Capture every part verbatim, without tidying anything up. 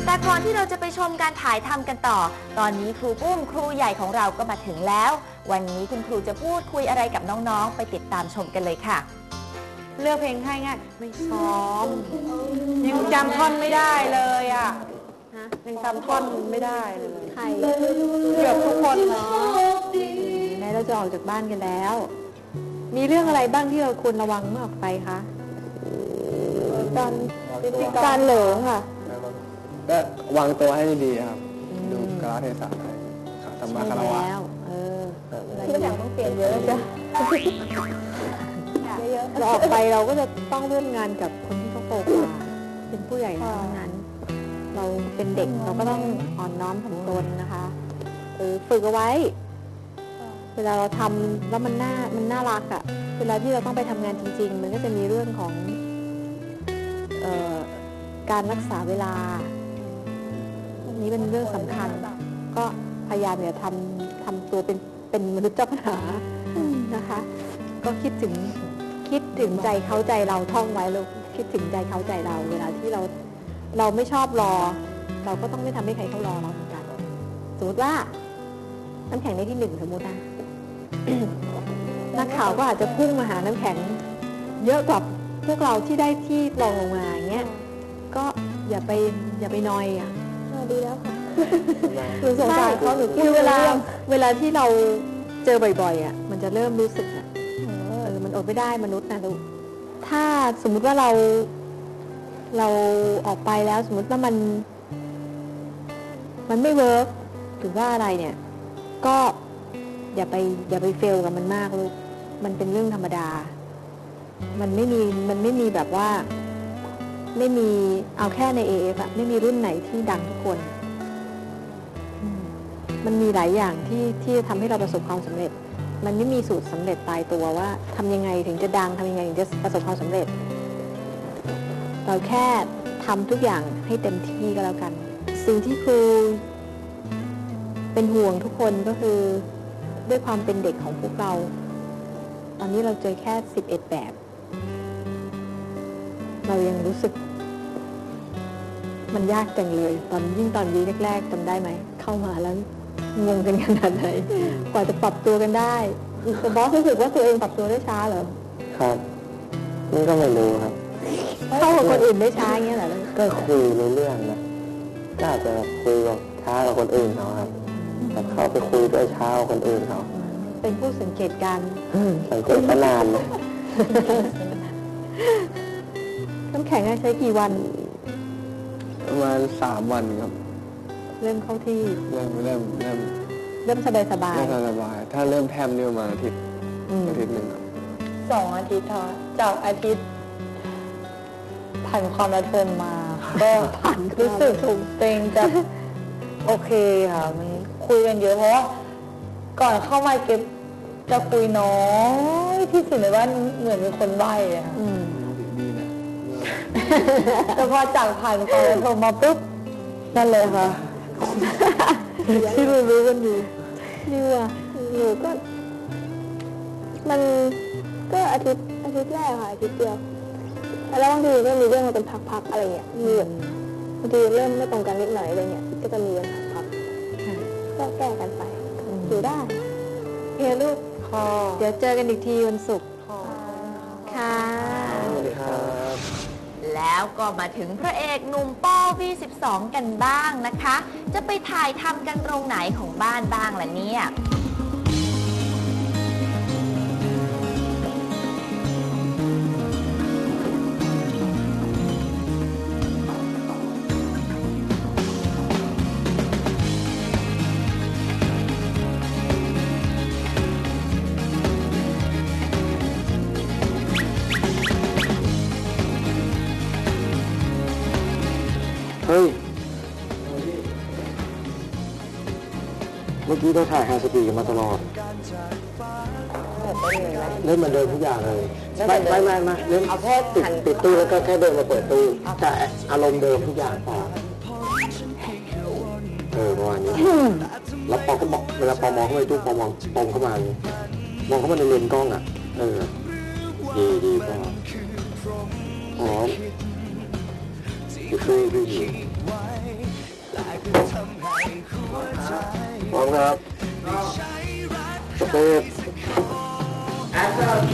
แต่ก่อนที่เราจะไปชมการถ่ายทำกันต่อตอนนี้ครูปุ้มครูใหญ่ของเราก็มาถึงแล้ววันนี้คุณครูจะพูดคุยอะไรกับน้องๆไปติดตามชมกันเลยค่ะเลือกเพลงให้ง่ายไม่ซ้อมยังจำท่อนไม่ได้เลยอ่ะยังจำท่อนไม่ได้เลยใครเกือบทุกคนเนาะแม้เราจะออกจากบ้านกันแล้วมีเรื่องอะไรบ้างที่เราควรระวังเมื่อออกไปคะการการเหลิงค่ะก็วางตัวให้ดีครับดูกาลเทศะธรรมะคารวะเออทุกอย่างต้องเปลี่ยนเยอะจ้ะเราออกไปเราก็จะต้องร่วมงานกับคนที่เขาโตกว่าเป็นผู้ใหญ่ทั้งนั้นเราเป็นเด็กเราก็ต้องอ่อนน้อมถ่อมตนนะคะเออฝึกเอาไว้เวลาเราทำแล้วมันน่ามันน่ารักอ่ะเวลาที่เราต้องไปทำงานจริงๆมันก็จะมีเรื่องของเอ่อการรักษาเวลาอันนี้เป็นเรื่องสำคัญก็พยายามอย่าทำทำตัวเป็นเป็นมนุษย์เจ้าปัญหานะคะก็คิดถึงคิดถึงใจเขาใจเราท่องไว้ลูกคิดถึงใจเขาใจเราเวลาที่เราเราไม่ชอบรอเราก็ต้องไม่ทำให้ใครเขารอเราเหมือนกันสมมติว่าน้ำแข็งในที่หนึ่งสมมตินะ นักข่าวก็อาจจะพุ่งมาหาน้ำแข็งเยอะกว่าพวกเราที่ได้ที่รองลงมาอย่างเงี้ยก็อย่าไปอย่าไปนอยอ่ะดีแล้วค่ะหนูสงสารเขาหนูคือเวลาเวลาที่เราเจอบ่อยๆอ่ะมันจะเริ่มรู้สึกอ่ะเออมันอดไม่ได้มนุษย์นะลูกถ้าสมมุติว่าเราเราออกไปแล้วสมมติว่ามันมันไม่เวิร์กหรือว่าอะไรเนี่ยก็อย่าไปอย่าไปเฟลกับมันมากลูกมันเป็นเรื่องธรรมดามันไม่มีมันไม่มีแบบว่าไม่มีเอาแค่ใน เอ เอฟ อะไม่มีรุ่นไหนที่ดังทุกคนมันมีหลายอย่างที่ที่ทำให้เราประสบความสำเร็จมันไม่มีสูตรสำเร็จตายตัวว่าทำยังไงถึงจะดังทำยังไงถึงจะประสบความสำเร็จเราแค่ทำทุกอย่างให้เต็มที่ก็แล้วกันสิ่งที่ครูเป็นห่วงทุกคนก็คือด้วยความเป็นเด็กของพวกเราตอนนี้เราเจอแค่สิบเอ็ดแบบเรายังรู้สึกมันยากจังเลยตอนยิ่งตอนวีแรกๆจำได้ไหมเข้ามาแล้วงงกันขนาดไหนกว่าจะปรับตัวกันได้แต่บอสรู้สึกว่าตัวเองปรับตัวได้ช้าเหรอครับนี่ก็ไม่รู้ครับเข้ากับคนอื่นได้ช้าอย่างเงี้ยเหรอก็คุยรู้เรื่องนะก็อาจจะคุยกับช้ากับคนอื่นเขาครับแต่เขาไปคุยด้วยช้ากว่าคนอื่นเขาเป็นผู้สังเกตการสังเกตนานเลยน้ำแข็งใช้กี่วันประมาณสามวันครับเริ่มเข้าที่เริ่มเริ่มเริ่มเริ่มสบายสบายเริ่มสบายถ้าเริ่มแทมนี่ประมาณอาทิตย์อาทิตย์หนึ่งสองอาทิตย์ค่ะจากอาทิตย์ผ่านความระทมมาก็ผ่านรู้สึกถูกเต็งจะโอเคค่ะมันคุยกันเยอะเพราะว่าก่อนเข้ามาเก็บจะคุยน้อยที่สุดในว่าเหมือนเป็นคนใบ้อะค่ะแต่พอจากผ่านความระทมมาปุ๊บนั่นเลยค่ะที่รู้รู้กันอยู่นี่ว่าหนูก็มันก็อาทิตย์อาทิตย์แรกค่ะอาทิตย์เดียวแล้วบางทีก็มีเรื่องมาเป็นพักๆอะไรเงี้ยมีแบบบางทีเริ่มไม่ตรงกันนิดหน่อยอะไรเงี้ยก็จะมีเป็นพักๆก็แก้กันไปอยู่ได้เฮียลูกเดี๋ยวเจอกันอีกทีวันศุกร์ค่ะสวัสดีครับแล้วก็มาถึงพระเอกหนุ่มปอ วี สิบสอง กันบ้างนะคะจะไปถ่ายทำกันตรงไหนของบ้านบ้างล่ะเนี่ยเฮ้ยเมื่อกี้เราถ่ายไฮสปีดกันมาตลอดเล่นมาเดินทุกอย่างเลยไม่ไม่ไม่ไม่เล่นติดติดตู้แล้วก็แค่เดินมาเปิดตู้แต่อารมณ์เดิมทุกอย่างต่อเออประมาณนี้แล้วปอก็บอกเวลาปอมองเข้าไปตู้ปอมองปอมเข้ามามองเข้ามาในเลนส์กล้องอ่ะเออดีดีปออ๋อดูดูดูพร้อมครับสเตปแอคชั่น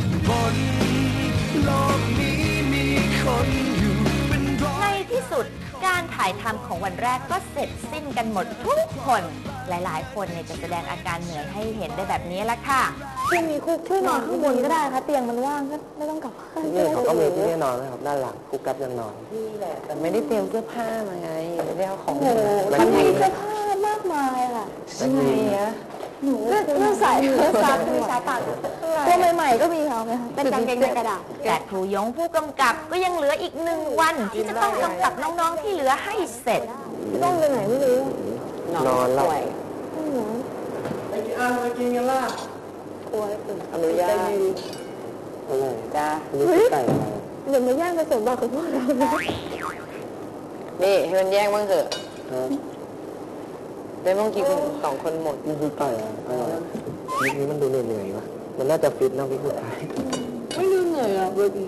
ในที่สุดการถ่ายทำของวันแรกก็เสร็จสิ้นกันหมดทุกคน หลายๆ คนเนี่ยจะแสดงอาการเหนื่อยให้เห็นได้แบบนี้ละค่ะที่มีคุกช่วยนอนข้างบนก็ได้ค่ะเตียงมันว่างก็ไม่ต้องกลับบ้านนี่เขาก็มีที่นี่นอนนะครับด้านหลังกุ๊กกับยังนอนนี่แหละแต่ไม่ได้เตรียมเสื้อผ้ามาไงไม่ได้เอาของโอ้โหมันมีเสื้อผ้ามากมายค่ะใช่ไหมอะหนูเรื่องใส่เสื้อซักมีชาปักตัวใหม่ๆก็มีเขาไหมคะเป็นกางเกงในกระดาษแต่ครูยงผู้กำกับก็ยังเหลืออีกหนึ่งวันที่จะต้องกำกับน้องๆที่เหลือให้เสร็จต้องไปไหนไม่รู้นอนหลับไปกินอาหารกินกันล่ะกลัวอนุญาตอะไรจ้านี่คือไก่อะไรเดี๋ยวมาย่างผสมบัติกับพวกเรานะนี่ให้มันแย่งบ้างเถอะฮะได้บ้างกี่คนสองคนหมดนี่คือไก่อะไรอะไรนี่นี้มันดูเหนื่อยๆวะมันน่าจะฟิตนะพี่สุดท้ายไม่ดูเหนื่อยอ่ะเบบี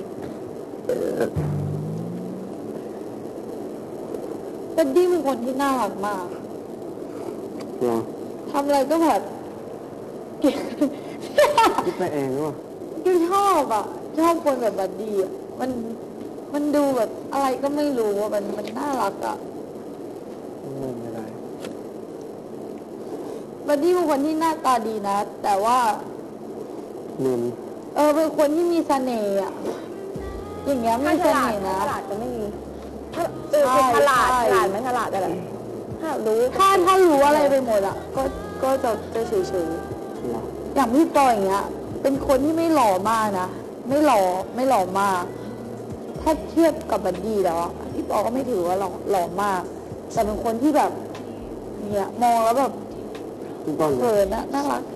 เป็นดี้เป็นคนที่น่ารักมากเหรอทำอะไรก็แบบคิดไปเองหรือเปล่าก็ชอบอ่ะ ชอบคนแบบบัดดี้อ่ะมันมันดูแบบอะไรก็ไม่รู้อ่ะมันมันน่ารักอ่ะไม่ไม่ได้บัดดี้เป็นคนที่หน้าตาดีนะ แต่ว่ามึนเออเป็นคนที่มีเสน่ห์อ่ะอย่างเงี้ยมีเสน่ห์นะฉลาดก็ไม่มีเออฉลาดฉลาดไม่ฉลาดอะไรถ้ารู้ถ้าถ้ารู้อะไรไปหมดอ่ะ ก็ก็จะจะเฉยเฉยเหรอๆอย่างพี่ปอยอย่างเงี้ย เป็นคนที่ไม่หล่อมากนะไม่หล่อไม่หล่อมาก ถ้าเทียบกับบัดดี้แล้วอะพี่ปอก็ไม่ถือว่าหล่อหล่อมาก แต่เป็นคนที่แบบเนี่ยมองแล้วแบบคุณต้นเขินนะน่ารัก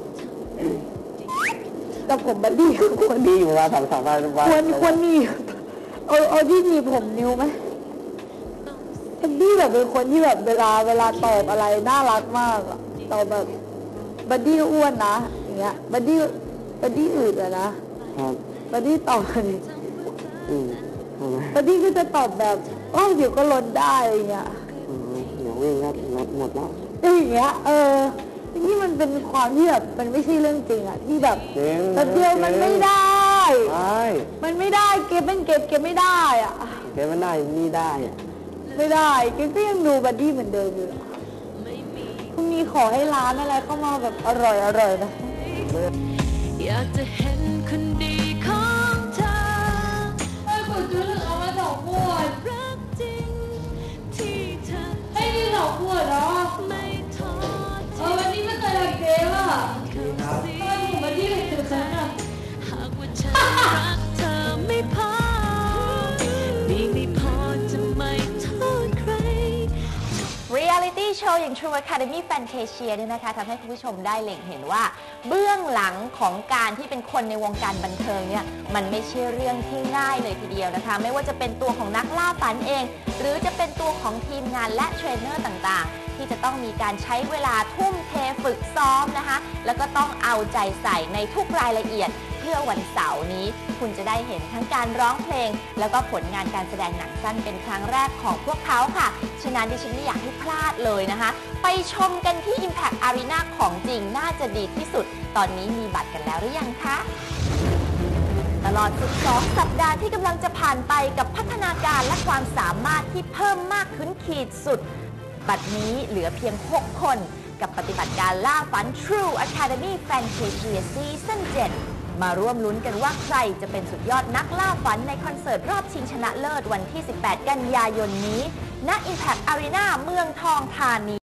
แต่ผมบัดดี้คือคนดีอยู่เวลาสามสามวันวันควรควรมีเอาเอาที่มีผมนิ้วไหมบัดดี้แบบเป็นคนที่แบบเวลาเวลาตอบอะไรน่ารักมากอะตอบแบบบัดดี้อ้วนนะอย่างเงี้ยบัดดี้บัดดี้อืดอะนะครับ บัดดี้ตอบเลยอืมทำไมบัดดี้ก็จะตอบแบบโอ้เดี๋ยวก็ลดได้อย่างเงี้ยอืมเดี๋ยววิ่งครับรถหมดแล้วอย่างเงี้ยเออนี่มันเป็นความที่แบบมันไม่ใช่เรื่องจริงอะที่แบบจริงแต่เดียวมันไม่ได้ใช่มันไม่ได้เก็บเป็นเก็บเก็บไม่ได้อะแกมันได้นี่ได้อะไม่ได้เก็บก็ยังดูบัดดี้เหมือนเดิมอยู่พรุ่งนี้ขอให้ร้านอะไรเข้ามาแบบอร่อยอร่อยนะอยากจะเห็นคนดีของเธอไอ้ขุดจุ๊ถึงเอามาสองขวดรักจริงที่เธอไอ้นี่สองขวดแล้วอะไม่ทอดเออวันนี้ไม่เคยรักเจ๊ว่ะเขาเสีทำไมผมบัดดี้เลยจุดฉันอะหากว่าฉันรักเธอไม่พอมีไม่พอจะไม่โทษใคร Reality Show อย่าง True Academy Fantasia เนี่ยนะคะทำให้คุณผู้ชมได้เล็งเห็นว่า เบื้องหลังของการที่เป็นคนในวงการบันเทิงเนี่ยมันไม่ใช่เรื่องที่ง่ายเลยทีเดียวนะคะ ไม่ว่าจะเป็นตัวของนักล่าฝันเอง หรือจะเป็นตัวของทีมงานและเทรนเนอร์ต่างๆ ที่จะต้องมีการใช้เวลาทุ่มเทฝึกซ้อมนะคะ แล้วก็ต้องเอาใจใส่ในทุกรายละเอียด เพื่อวันเสาร์นี้คุณจะได้เห็นทั้งการร้องเพลง แล้วก็ผลงานการแสดงหนังสั้นเป็นครั้งแรกของพวกเขาค่ะ ฉะนั้นดิฉันไม่อยากให้พลาดเลยนะคะ ไปชมกันที่ Impact Arena ของจริงน่าจะดีที่สุด ตอนนี้มีบัตรกันแล้วหรือยังคะ ตลอดสิบสองสัปดาห์ที่กำลังจะผ่านไปกับพัฒนาการและความสามารถที่เพิ่มมากขึ้นขีดสุด บัดนี้เหลือเพียง หก คน กับปฏิบัติการล่าฝัน True Academy Fantasia Season เจ็ด มาร่วมลุ้นกันว่าใครจะเป็นสุดยอดนักล่าฝันในคอนเสิร์ตรอบชิงชนะเลิศวันที่ สิบแปด กันยายนนี้ ณ Impact Arena เมืองทองธานี